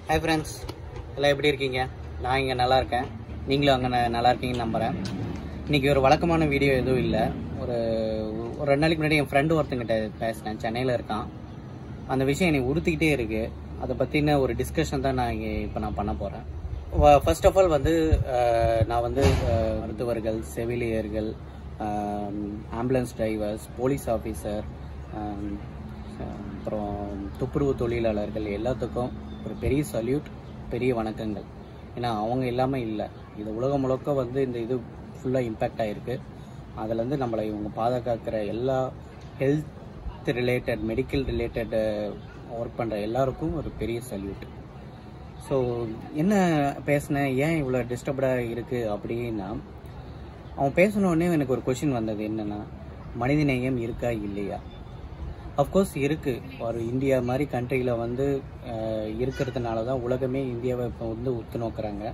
Hi friends, எல்லாம் எப்படி இருக்கீங்க? நான் இங்கே நல்லா இருக்கேன். நீங்களும் அங்கே நல்லா இருக்கீங்கன்னு நம்புகிறேன். இன்றைக்கி ஒரு வழக்கமான வீடியோ எதுவும் இல்லை. ஒரு 2 நாளைக்கு முன்னாடி என் ஃப்ரெண்டு ஒருத்தங்கிட்ட பேசினேன். சென்னையில் இருக்கான். அந்த விஷயம் என்னை உறுத்திக்கிட்டே இருக்குது. அதை பற்றின ஒரு டிஸ்கஷன் தான் நான் இப்போ பண்ண போகிறேன். ஃபர்ஸ்ட் ஆஃப் ஆல் நான் மருத்துவர்கள், செவிலியர்கள், ஆம்புலன்ஸ் டிரைவர்ஸ், போலீஸ் ஆஃபீஸர், அப்புறம் துப்புரவு தொழிலாளர்கள் எல்லாத்துக்கும் ஒரு பெரிய சல்யூட், பெரிய வணக்கங்கள். ஏன்னா அவங்க இல்லாமல் இல்லை. இது உலகம் முழுக்க இந்த இது ஃபுல்லாக இம்பேக்ட் ஆகிருக்கு. அதுலேருந்து நம்மளை இவங்க பாதுகாக்கிற எல்லா health related, medical related work பண்ணுற எல்லாருக்கும் ஒரு பெரிய சல்யூட். ஸோ என்ன பேசினேன், ஏன் இவ்வளோ டிஸ்டர்ப்டாக இருக்குது அப்படின்னா, அவன் பேசினோடனே எனக்கு ஒரு கொஷின் வந்தது. என்னென்னா, மனிதநேயம் இருக்கா இல்லையா? அஃப்கோர்ஸ் இருக்குது. ஒரு இந்தியா மாதிரி கண்ட்ரியில் இருக்கிறதுனால தான் உலகமே இந்தியாவை இப்போ உத்து நோக்குறாங்க.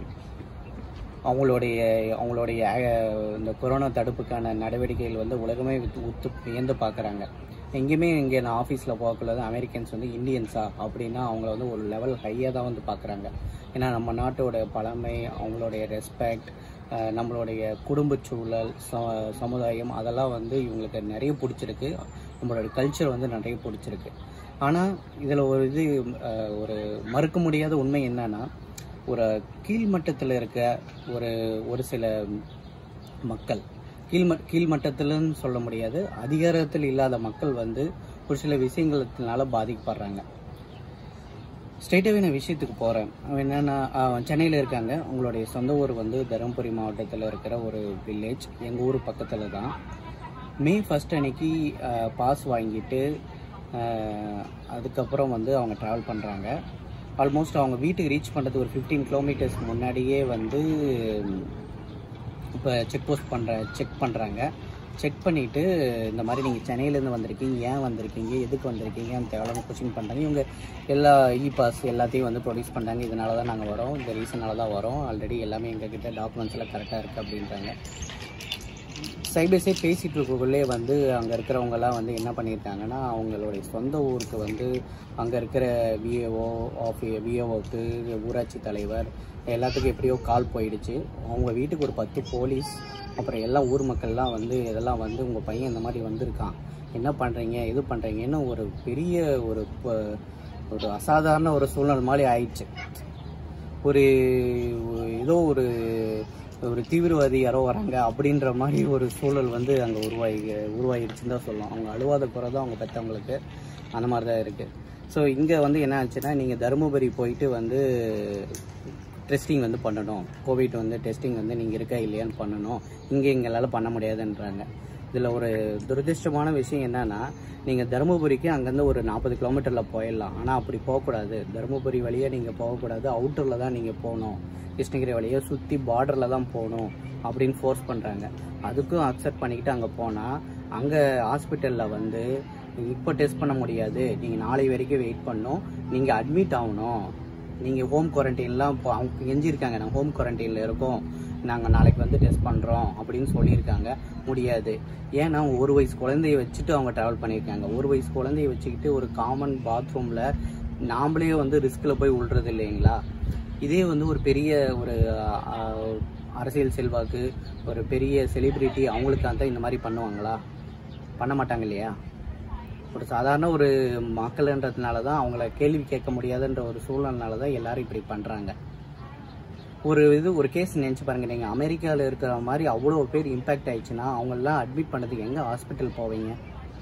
அவங்களுடைய இந்த கொரோனா தடுப்புக்கான நடவடிக்கைகள் உலகமே உத்து வியந்து பார்க்குறாங்க. எங்கேயுமே இங்கே நான் ஆஃபீஸில் பார்க்கல அமெரிக்கன்ஸ் இந்தியன்ஸா அப்படின்னா அவங்கள ஒரு லெவல் ஹையாக தான் பார்க்குறாங்க. ஏன்னா நம்ம நாட்டோட பழமை, அவங்களுடைய ரெஸ்பெக்ட், நம்மளுடைய குடும்ப சூழல், சமுதாயம் அதெல்லாம் இவங்களுக்கு நிறைய பிடிச்சிருக்கு. நம்மளோட கல்ச்சர் நிறைய பிடிச்சிருக்கு. ஆனால் இதில் ஒரு மறுக்க முடியாத உண்மை என்னன்னா, ஒரு கீழ்மட்டத்தில் இருக்க ஒரு சில மக்கள், கீழ்மட்டத்தில்னு சொல்ல முடியாது, அதிகாரத்தில் இல்லாத மக்கள் ஒரு சில விஷயங்களனால பாதிக்கப்படுறாங்க. ஸ்ட்ரெயிட்டாகவே நான் விஷயத்துக்கு போகிறேன். என்னென்னா, சென்னையில் இருக்காங்க. அவங்களுடைய சொந்த ஊர் தருமபுரி மாவட்டத்தில் இருக்கிற ஒரு வில்லேஜ், எங்கள் ஊர் பக்கத்தில் தான். May 1 அன்னைக்கு பாஸ் வாங்கிட்டு அதுக்கப்புறம் அவங்க ட்ராவல் பண்ணுறாங்க. ஆல்மோஸ்ட் அவங்க வீட்டுக்கு ரீச் பண்ணுறது ஒரு 15 கிலோமீட்டர்ஸ் முன்னாடியே இப்போ செக் பண்ணுறாங்க. செக் பண்ணிவிட்டு, இந்த மாதிரி நீங்கள் சென்னையிலேருந்து வந்திருக்கீங்க, ஏன் வந்திருக்கீங்க, எதுக்கு வந்திருக்கீங்க, அந்த தேவையான கொஸ்டின் பண்ணுறாங்க. இவங்க எல்லா பாஸ் எல்லாத்தையும் ப்ரொடியூஸ் பண்ணுறாங்க. இதனால தான் நாங்கள் வரோம், இந்த ரீசனால தான் வரோம், ஆல்ரெடி எல்லாமே எங்ககிட்ட டாக்குமெண்ட்ஸ் எல்லாம் கரெக்டாக இருக்குது அப்படின்றாங்க. சைட் பை சைட் பேசிகிட்டு இருக்கக்குள்ளே அங்கே இருக்கிறவங்கெல்லாம் என்ன பண்ணியிருக்காங்கன்னா, அவங்களுடைய சொந்த ஊருக்கு அங்கே இருக்கிற விஏஓவுக்கு, ஊராட்சி தலைவர் எல்லாத்துக்கும் எப்படியோ கால் போயிடுச்சு. அவங்க வீட்டுக்கு ஒரு 10 போலீஸ், அப்புறம் எல்லா ஊர் மக்கள்லாம் இதெல்லாம் உங்கள் பையன் இந்த மாதிரி வந்திருக்கான், என்ன பண்ணுறீங்க, எது பண்ணுறீங்கன்னு ஒரு பெரிய ஒரு அசாதாரண ஒரு சூழ்நிலை மாதிரி ஆயிடுச்சு. ஏதோ ஒரு தீவிரவாதி யாரோ வராங்க அப்படின்ற மாதிரி ஒரு சூழல் அங்கே உருவாகிடுச்சுன்னு தான் சொல்லலாம். அவங்க அழுவாத குறை தான் அவங்க பெற்றவங்களுக்கு, அந்த மாதிரி தான் இருக்குது. ஸோ இங்கே என்ன ஆச்சுன்னா, நீங்கள் தருமபுரி போயிட்டு டெஸ்டிங் பண்ணணும், கோவிட் டெஸ்டிங் நீங்கள் இருக்கா இல்லையான்னு பண்ணணும், இங்கே எங்களால் பண்ண முடியாதுன்றாங்க. இதில் ஒரு துரதிருஷ்டமான விஷயம் என்னன்னா, நீங்கள் தருமபுரிக்கு அங்கேருந்து ஒரு 40 கிலோமீட்டரில் போயிடலாம். ஆனால் அப்படி போகக்கூடாது. தருமபுரி வழியாக நீங்கள் போகக்கூடாது, அவுட்டரில் தான் நீங்கள் போகணும், கிருஷ்ணகிரி வழியாக சுற்றி பார்டரில் தான் போகணும் அப்படின்னு ஃபோர்ஸ் பண்ணுறாங்க. அதுக்கும் அக்செப்ட் பண்ணிக்கிட்டு அங்கே போனால், அங்கே ஹாஸ்பிட்டலில் இப்போ டெஸ்ட் பண்ண முடியாது, நீங்கள் நாளை வரைக்கும் வெயிட் பண்ணணும், நீங்கள் அட்மிட் ஆகணும், நீங்கள் ஹோம் குவாரண்டைன்லாம் அவங்க கெஞ்சிருக்காங்க, நாங்கள் ஹோம் குவாரண்டைனில் இருக்கோம், நாங்கள் நாளைக்கு டெஸ்ட் பண்ணுறோம் அப்படின்னு சொல்லியிருக்காங்க. முடியாது. ஏன்னா 1 வயசு குழந்தைய வச்சுட்டு அவங்க ட்ராவல் பண்ணியிருக்காங்க. 1 வயசு குழந்தைய வச்சுக்கிட்டு ஒரு காமன் பாத்ரூமில் நாம்ளே ரிஸ்கில் போய் விழுறது இல்லைங்களா? இதே ஒரு பெரிய ஒரு அரசியல் செல்வாக்கு, ஒரு பெரிய செலிபிரிட்டி, அவங்களுக்காக தான் இந்த மாதிரி பண்ணுவாங்களா? பண்ண மாட்டாங்க இல்லையா? ஒரு சாதாரண ஒரு மக்கள்ன்றதுனால தான், அவங்கள கேள்வி கேட்க முடியாதுன்ற ஒரு சூழ்நிலைனால தான் எல்லாரும் இப்படி பண்ணுறாங்க. ஒரு கேஸ் நினச்சி பாருங்கள். நீங்கள் அமெரிக்காவில் இருக்கிற மாதிரி அவ்வளோ பேர் இம்பேக்ட் ஆயிடுச்சுன்னா, அவங்களெலாம் அட்மிட் பண்ணதுக்கு எங்கே ஹாஸ்பிட்டல் போவீங்க?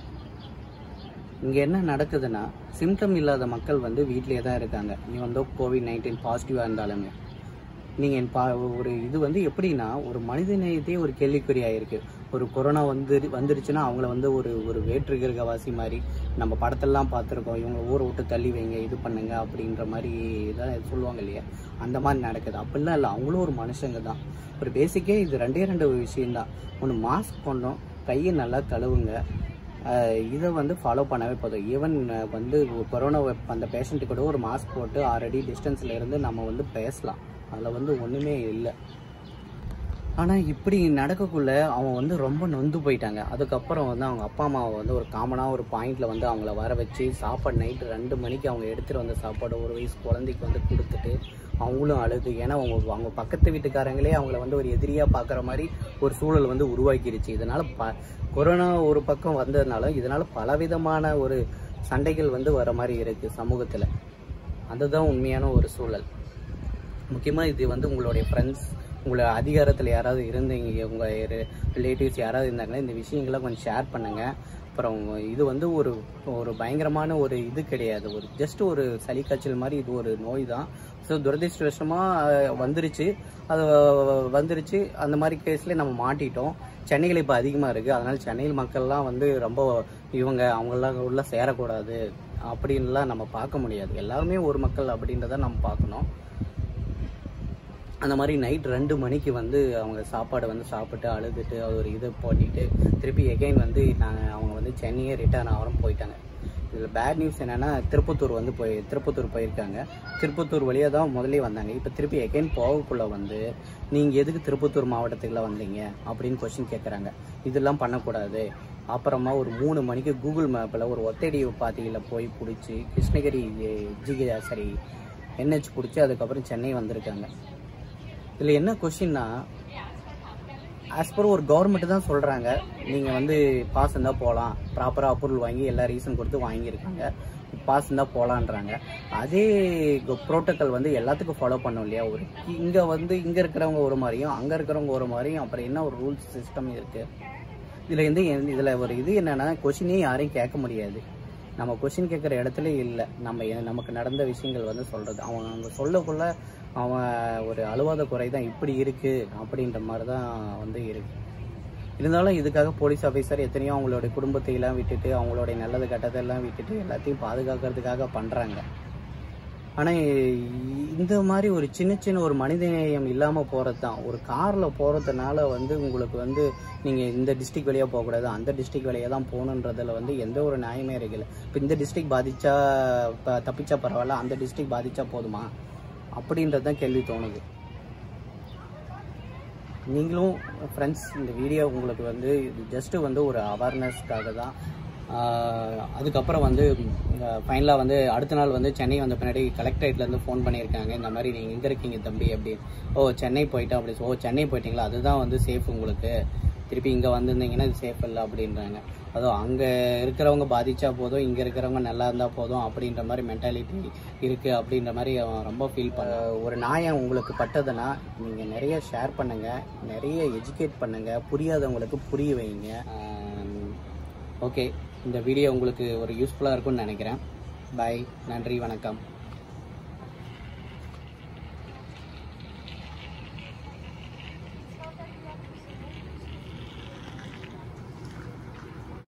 இங்கே என்ன நடக்குதுன்னா, சிம்டம் இல்லாத மக்கள் வீட்டிலே தான் இருக்காங்க. நீ COVID-19 பாசிட்டிவாக இருந்தாலுமே நீங்கள் ஒரு இது எப்படின்னா, ஒரு மனிதநேயத்தையே ஒரு கேள்விக்குறியாக இருக்குது. ஒரு கொரோனா வந்துருச்சுன்னா அவங்கள ஒரு வேற்றுகிரகவாசி மாதிரி நம்ம படத்தெல்லாம் பார்த்துருக்கோம். இவங்க ஊரை விட்டு தள்ளி வைங்க, இது பண்ணுங்க அப்படின்ற மாதிரி தான் சொல்லுவாங்க இல்லையா? அந்த மாதிரி நடக்குது. அப்படிலாம் இல்லை, அவங்களும் ஒரு மனுஷங்க தான். ஒரு பேசிக்கே இது 2 விஷயந்தான். ஒன்று, மாஸ்க் போடணும், கையை நல்லா கழுவுங்க. இதை ஃபாலோ பண்ணவே போதும். ஈவன் கொரோனா அந்த பேஷண்ட்டு கூட ஒரு மாஸ்க் போட்டு 6 அடி டிஸ்டன்ஸில் இருந்து நம்ம பேசலாம். அதில் ஒன்றுமே இல்லை. ஆனால் இப்படி நடக்கக்குள்ள அவன் வந்து ரொம்ப நொந்து போயிட்டாங்க. அதுக்கப்புறம் வந்து அவங்க அப்பா அம்மாவை வந்து ஒரு காமனாக ஒரு பாயிண்டில் வந்து அவங்கள வர வச்சு சாப்பாடு நைட்டு 2 மணிக்கு அவங்க எடுத்துகிட்டு வந்த சாப்பாடு 1 வயசு குழந்தைக்கு வந்து கொடுத்துட்டு அவங்களும் அழுது. ஏன்னா அவங்க பக்கத்து வீட்டுக்காரங்களே அவங்கள வந்து ஒரு எதிரியாக பார்க்குற மாதிரி ஒரு சூழல் வந்து உருவாக்கிருச்சு. இதனால் கொரோனா ஒரு பக்கம் வந்ததுனால இதனால் பலவிதமான ஒரு சண்டைகள் வந்து வர மாதிரி இருக்குது சமூகத்தில். அதுதான் உண்மையான ஒரு சூழல். முக்கியமாக இது வந்து உங்களுடைய ஃப்ரெண்ட்ஸ், உங்களை அதிகாரத்தில் யாராவது இருந்தீங்க, உங்கள் ரிலேட்டிவ்ஸ் யாராவது இருந்தாங்கன்னா இந்த விஷயங்களை கொஞ்சம் ஷேர் பண்ணுங்கள். அப்புறம் இது வந்து ஒரு பயங்கரமான ஒரு இது கிடையாது, ஒரு ஜஸ்ட் ஒரு சளி காய்ச்சல் மாதிரி இது ஒரு நோய் தான். ஸோ துரதிருஷ்டவசமாக வந்துருச்சு. அந்த மாதிரி கேஸில் நம்ம மாட்டிட்டோம். சென்னையில் இப்போ அதிகமாக இருக்குது. அதனால் சென்னையில் மக்கள்லாம் வந்து ரொம்ப அவங்களாம் உள்ள சேரக்கூடாது அப்படின்லாம் நம்ம பார்க்க முடியாது. எல்லாருமே ஒரு மக்கள் அப்படின்றத நம்ம பார்க்கணும். அந்த மாதிரி நைட் 2 மணிக்கு வந்து அவங்க சாப்பாடு வந்து சாப்பிட்டு அழுதுட்டு அது ஒரு இது போட்டிட்டு திருப்பி எகைன் வந்து அவங்க வந்து சென்னையே ரிட்டர்ன் ஆகிறோம் போயிட்டாங்க. இதில் பேட் நியூஸ் என்னென்னா திருப்பத்தூர் போயிருக்காங்க. திருப்பத்தூர் வழியாக தான் முதலே வந்தாங்க. இப்போ திருப்பி எகைன் போகக்குள்ளே வந்து நீங்கள் எதுக்கு திருப்பத்தூர் மாவட்டத்துக்குள்ள வந்தீங்க அப்படின்னு கொஸ்டின் கேட்குறாங்க. இதெல்லாம் பண்ணக்கூடாது. அப்புறமா ஒரு 3 மணிக்கு கூகுள் மேப்பில் ஒரு ஒத்தடி பாத்தியில் போய் பிடிச்சி கிருஷ்ணகிரி NH பிடிச்சி அதுக்கப்புறம் சென்னை வந்திருக்காங்க. இதில் என்ன கொஸ்டின்னா, ஆஸ் பர் ஒரு கவர்மெண்ட் தான் சொல்கிறாங்க, நீங்கள் வந்து பாஸ் இருந்தால் போகலாம், ப்ராப்பராக அப்ரூவல் வாங்கி எல்லா ரீசன் கொடுத்து வாங்கியிருக்காங்க, பாஸ் இருந்தால் போகலான்றாங்க. அதே ப்ரோட்டோக்கால் வந்து எல்லாத்துக்கும் ஃபாலோ பண்ணோம் இல்லையா? இங்கே இருக்கிறவங்க ஒரு மாதிரியும் அங்கே இருக்கிறவங்க ஒரு மாதிரியும் அப்புறம் என்ன ஒரு ரூல்ஸ் சிஸ்டம் இருக்குது? இதில் ஒரு இது என்னென்னா, கொஸ்டினே யாரையும் கேட்க முடியாது. நம்ம கொஸ்டின் கேட்குற இடத்துல இல்லை, நமக்கு நடந்த விஷயங்கள் வந்து சொல்கிறது. அவங்க சொல்லக்குள்ள அவன் ஒரு அழுவாத குறை தான் இப்படி இருக்குது அப்படின்ற மாதிரி தான் வந்து இருக்குது. இருந்தாலும் இதுக்காக போலீஸ் ஆஃபீஸர் எத்தனையோ அவங்களுடைய குடும்பத்தையெல்லாம் விட்டுட்டு அவங்களுடைய நல்லது கெட்டதெல்லாம் விட்டுட்டு எல்லாத்தையும் பாதுகாக்கிறதுக்காக பண்ணுறாங்க. ஆனால் இந்த மாதிரி ஒரு சின்ன ஒரு மனிதநேயம் இல்லாமல் போகிறது தான். ஒரு காரில் போகிறதுனால வந்து உங்களுக்கு வந்து நீங்கள் இந்த டிஸ்ட்ரிக்ட் வழியாக போகக்கூடாது, அந்த டிஸ்ட்ரிக்ட் வழியாக தான் போகணுன்றதில் வந்து எந்த ஒரு நியாயமே இருக்குல்ல. இப்போ இந்த டிஸ்ட்ரிக்ட் தப்பிச்சா பரவாயில்ல, அந்த டிஸ்ட்ரிக்ட் பாதிச்சா போதுமா அப்படின்றது தான் கேள்வி தோணுது. நீங்களும் ஃப்ரெண்ட்ஸ் இந்த வீடியோ உங்களுக்கு வந்து ஜஸ்ட்டு வந்து ஒரு அவேர்னஸ்க்காக தான். அதுக்கப்புறம் வந்து ஃபைனலாக வந்து அடுத்த நாள் வந்து சென்னை வந்த பின்னாடி கலெக்டரேட்லேருந்து ஃபோன் பண்ணியிருக்காங்க. இந்த மாதிரி நீங்கள் எங்கே இருக்கீங்க தம்பி அப்படின்னு. சென்னை போயிட்டோம் அப்படி. சென்னை போயிட்டீங்களா, அதுதான் வந்து சேஃப் உங்களுக்கு, திருப்பி இங்கே வந்திருந்தீங்கன்னா இது சேஃப் இல்லை அப்படின்றாங்க. அதுவும் அங்கே இருக்கிறவங்க பாதிச்சா போதும், இங்கே இருக்கிறவங்க நல்லா இருந்தால் போதும் அப்படின்ற மாதிரி மென்டாலிட்டி இருக்குது அப்படின்ற மாதிரி ரொம்ப ஃபீல் ஒரு நியாயம் உங்களுக்கு பட்டதுன்னா நீங்கள் நிறைய ஷேர் பண்ணுங்கள், நிறைய எஜுகேட் பண்ணுங்கள், புரியாதவங்களுக்கு புரிய வைங்க. ஓகே, இந்த வீடியோ உங்களுக்கு ஒரு யூஸ்ஃபுல்லாக இருக்கும்னு நினைக்கிறேன். பாய், நன்றி, வணக்கம்.